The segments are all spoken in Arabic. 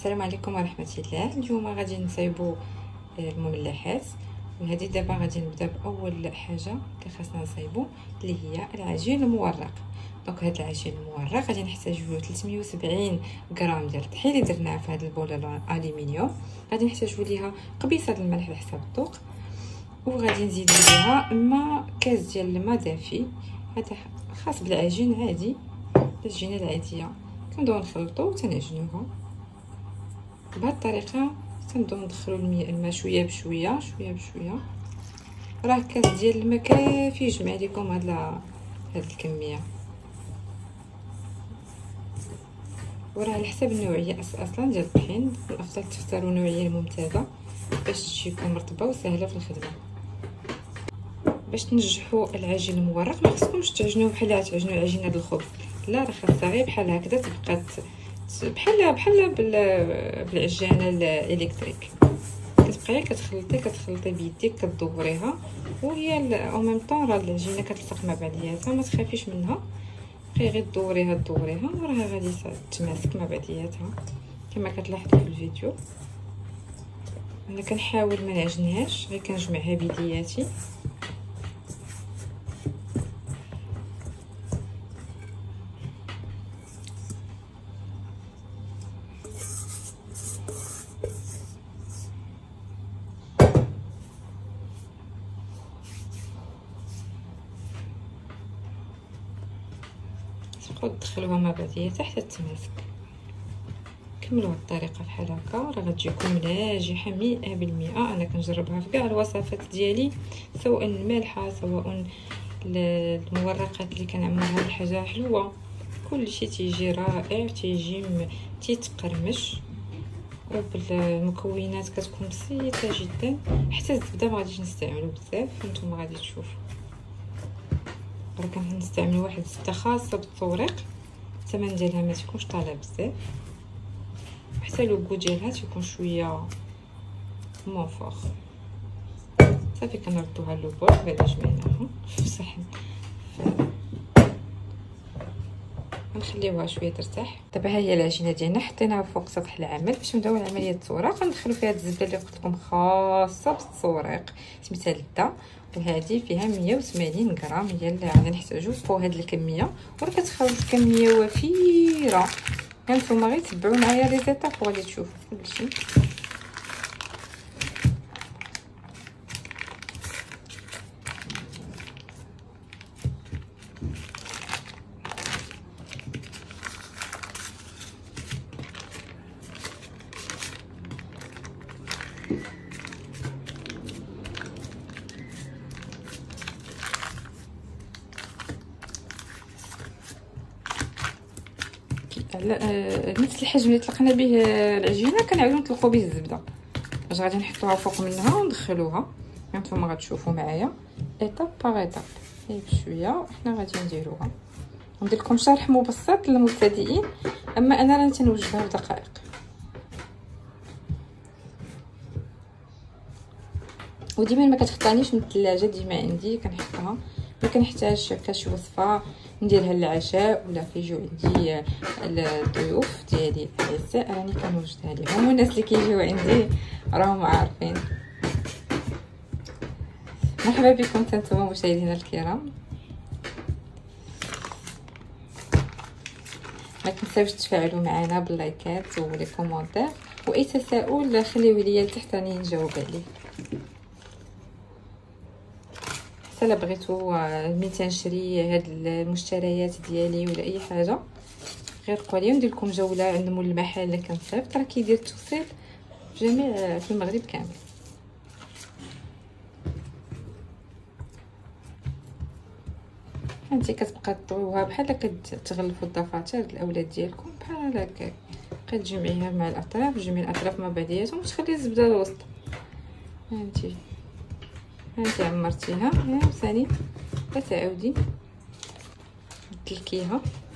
السلام عليكم ورحمه الله. اليوم غادي نصايبوا المملحات، وهذه دابا غادي نبدا باول حاجه اللي خاصنا نصايبوا اللي هي العجين المورق. دونك هذا العجين المورق غادي نحتاجوا 370 غرام ديال الطحين اللي درناه في هذا البوله الالومنيوم. غادي نحتاجوا ليها قبيصه الملح على حساب الذوق، وغادي نزيدوا ليها ماء كاس ديال الماء دافي. هذا خاص بالعجين عادي، العجينه العاديه كنبداو نخلطوا وتنعجنوها بهذه الطريقه. تنبداو ندخلوا الماء شويه بشويه شويه بشويه. راه كاس ديال الماء كافي يجمع لكم هاد الكميه، وراه على حسب النوعيه اصلا ديال الطحين. من الافضل تختاروا نوعيه ممتازه باش تجيكم مرطبه وسهله في الخدمه. باش تنجحوا العجين المورق ما خصكمش تعجنوه بحال تعجنوا العجينه ديال الخبز، لا، راه خاصها غير بحال هكذا تبقى بحال بالعجانه الالكتريك. كتبقاي كتخلطي بيديك كدوريها، وهي او ميم طون راه العجينه كتلصق مع بعضياتها. ما تخافيش منها، بقاي غير دوريها وراها غادي تماسك مع بعضياتها كما كتلاحظوا في الفيديو. انا كنحاول ما نعجنهاش، غير كنجمعها بيدياتي. تبقاو تدخلوها مع بعضياتها حتى تماسك. كملوا الطريقه بحال هكا، راه غتجيكم ناجحه 100%. انا كنجربها في كاع الوصفات ديالي، سواء المالحه سواء المورقات اللي كنعملها بحاجه حلوه، كلشي تيجي رائع، تيتقرمش، وبالمكونات كتكون بسيطه جدا. حتى الزبده ما غاديش نستعملو بزاف، نتوما غادي تشوفوا. راه كنستعملوا واحد الزبده خاصه بالتوريق، الثمن ديالها ما تكونش طالع بزاف، حتى لوغو ديالها تيكون شويه مونفور. صافي كنردوها للبول بعد جمعناها في صحن، نخليوها شويه ترتاح. دابا ها هي العجينه ديالنا حطيناها فوق سطح العمل باش نبداو عمليه التوريق. غندخلوا فيها الزبده اللي قلت لكم خاصه بالتوريق، سميتها لدا، وهذه فيها 180 غرام هي اللي غادي نحتاجو فوق هاد الكميه. وراه كتخرج كميه وفيره، هانتوما غير تبعوا معايا لي زيتاب وغادي تشوفوا كلشي. نفس الحجم اللي طلقنا به العجينه كنعاودو نطلقوا به الزبده. باش غادي نحطوها فوق منها وندخلوها. هانتوما غتشوفوا معايا ايطاب باغ ايطاب، بشويه حنا غادي نديروها. ندير لكم شرح مبسط للمبتدئين، اما انا راه تنوجدها في دقائق. وديما ما كتخطانيش من الثلاجه، ديما عندي كنحطها. ملي كنحتاج كاش وصفه نديرها للعشاء ولا كيجيو عندي الضيوف ديالي الاعزاء، راني كنوجدها ليهم، والناس اللي كيجيو عندي راهم عارفين. مرحبا بكم نتوما مشاهدينا الكرام. ما تنساوش تفاعلوا معنا باللايكات ولي كومونتير، واي تساؤل خليوه ليا لتحت راني نجاوب عليه. الا بغيتو ملي تنشري هاد المشتريات ديالي ولا اي حاجه غير قولي ندير لكم جوله عند مول المحل اللي كنصيفط، راه كيدير التوصيل في جميع في المغرب كامل. انتي كتبقى تطويوها بحال كتغلفوا الدفاتر الاولاد ديالكم بحال هكا، كتجمعيها مع الاطراف، جميع الاطراف مع بعضياتهم وتخلي الزبده الوسط. هانتي عمرتيها، ثاني تعاودي تدلكيها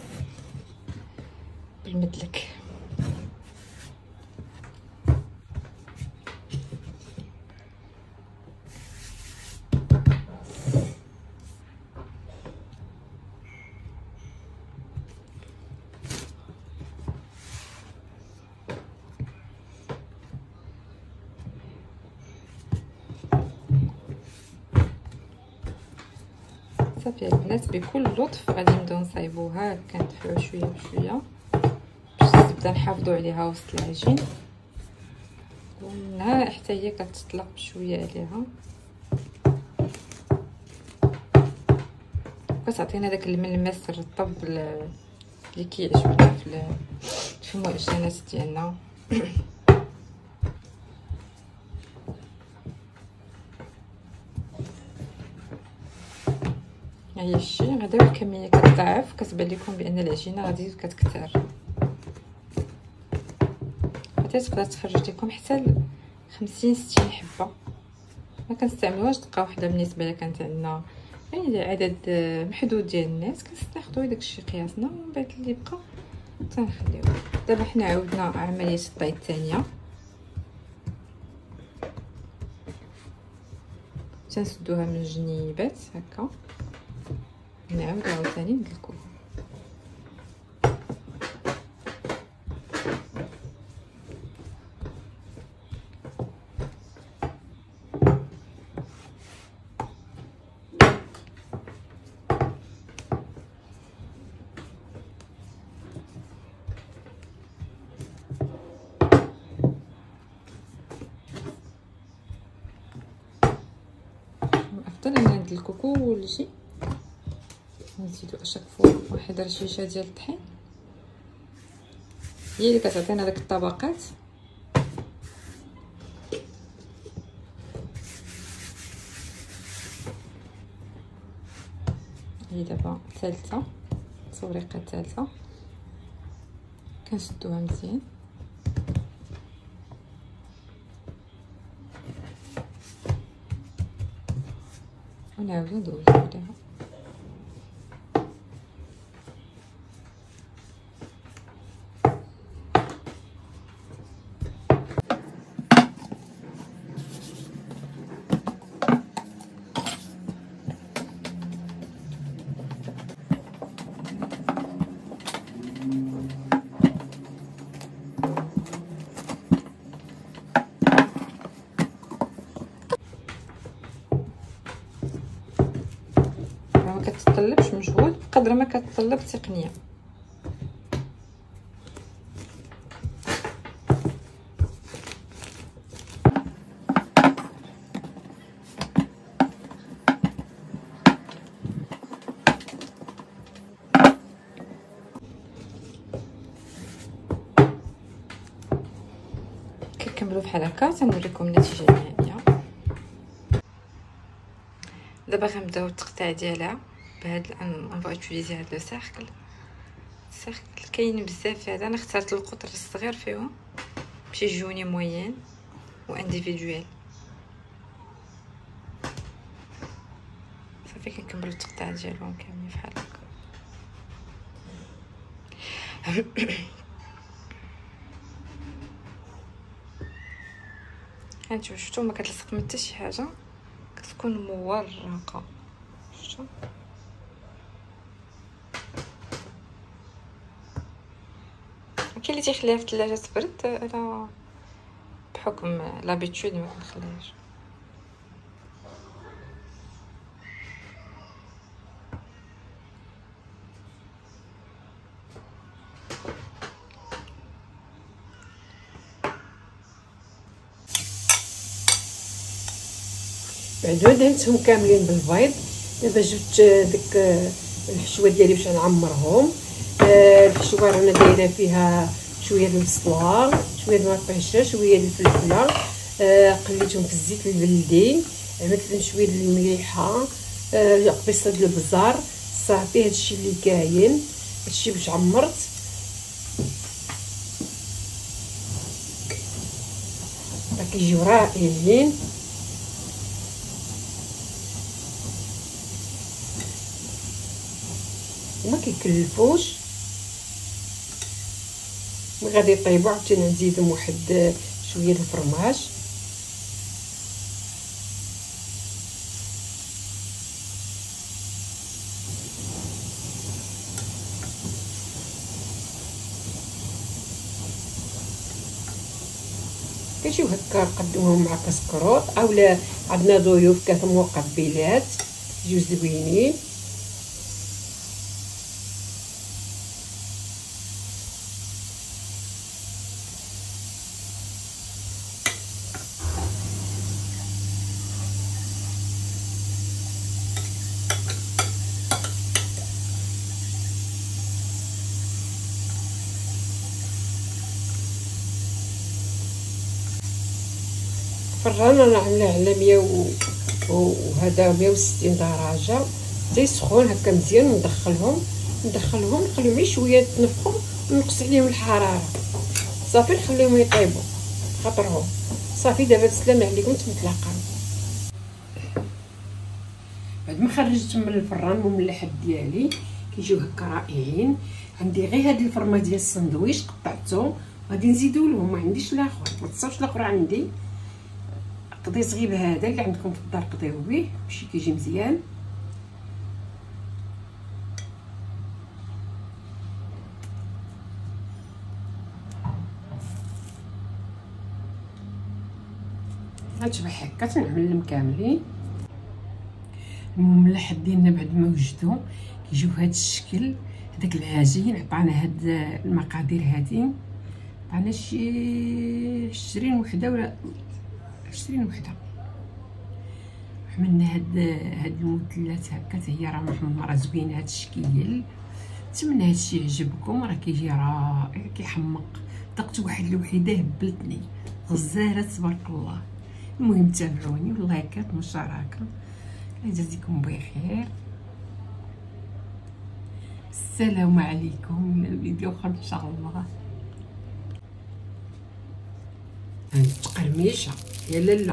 بالمدلك. صافي البنات بكل لطف غادي نبداو نصايبوها، كندفعو شويه بشويه باش نبدا نحافظوا عليها وسط العجين، ومنها حتى هي كتطلق بشويه عليها كتعطينا داك الملمس الرطب اللي كيعجبنا في المعجنات ديالنا. هي الشيء غدا الكميه كتضاعف، كتبان لكم بان العجينه غادي كتكثر، حتى تقدر تخرج لكم حتى 50 60 حبه. ما كنستعملوهاش دقه واحده بالنسبه لها، كانت عندنا يعني عدد محدود ديال الناس كنستاخدوا داكشي قياسنا، ومن بعد اللي بقى تنخليوه. دابا حنا عاودنا عمليه الطي الثانيه، تنسدوها من الجنيبات هكا، نعاود عاوتاني ندلكوها. الافضل ان ندلكو كلشي، نزيدو اشكفوا واحد رشيشه ديال الطحين هي اللي كتعطينا داك الطبقات. هي دابا الثالثه، التوريقه الثالثه كنشدوها مزيان ونعاودو ندوزو عليها. ما كتطلبش مجهود بقدر ما كتطلب تقنيه. كنكملوا بحال هكا تنوريكم النتيجه النهائيه. دابا غنبداو التقطيع ديالها بهاد نبغي نوتيليزي هاد لو سيركل. كاين بزاف، هذا انا اخترت القطر الصغير فيهم باش يجوني موين و انديفيدويل. صافي كنكملوا التقطيع ديالهم كاملين بحال هكا. هانتو شفتوا ما كتلصق من حتى شي حاجه، كتكون مورقه. شفتوا كاين اللي تيخليها في الثلاجه تبرد، انا بحكم لابيتود ما كنخليهاش. بعد ما دهنتهم كاملين بالبيض، دابا جبت داك الحشوه ديالي باش نعمرهم. الحشوه رانا دايره فيها شويه ديال البصله، شويه ديال الطيشه، شويه ديال الفلفله، قليتهم في الزيت البلدي، عملت لهم شويه ديال المليحه، قبيصه ديال البزار. صافي هادشي اللي كاين، هادشي باش عمرت. راه كيجيو رائعين. وما كيكلفوش، غادي يطيبوا. عاوتاني نزيدهم واحد شويه د الفرماج. كيجيو هكا نقدموهم مع كسكروط، اولا عندنا ضيوف كيتموا قبيلات يجيو زوينين. الفران انا عاملاه على 100 وهذا 160 درجه تيسخون هكا مزيان. ندخلهم نخليهم غير شويه يتنفخوا ونقص عليهم الحراره صافي، نخليهم يطيبوا خاطرهم صافي. دابا تسلم عليكم تنتلاقاو. بعد ما خرجت من الفران المملحات ديالي كيجيو هكا رائعين. عندي غير هاد الفرمه ديال الساندويش قطعته غادي نزيدو لهم، ما عنديش الاخر، ما تصاوبش الاخر عندي. قضيت غير بهذا اللي عندكم في الدار قضيو به باش كيجي مزيان. غتشبح هكا تنعملهم كاملين. المملحات ديالنا بعد ما وجدوا كيجيو بهذا الشكل. هذاك العجين عطانا هاد المقادير هادي، عطانا شي 20 وحده ولا 20 وحده. عملنا هاد المدلات هكا حتى هي راه محمره زوينه. هاد الشكل نتمنى هادشي يعجبكم، راه كيجي رائع كيحمق. ذقت واحد الوحيده هبلتني غزاله تبارك الله. المهم تابعوني واللايكات والمشاركه. يجازيكم بخير. السلام عليكم. الفيديو اخر ان شاء الله. التقرميشه يا لالا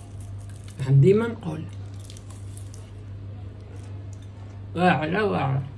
عندي ما نقول واعره واعره.